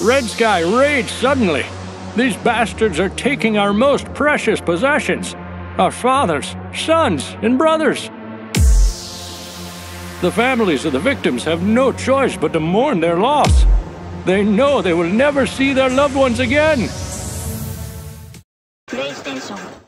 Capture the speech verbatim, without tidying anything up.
Red Sky raids suddenly. These bastards are taking our most precious possessions. Our fathers, sons, and brothers. The families of the victims have no choice but to mourn their loss. They know they will never see their loved ones again. PlayStation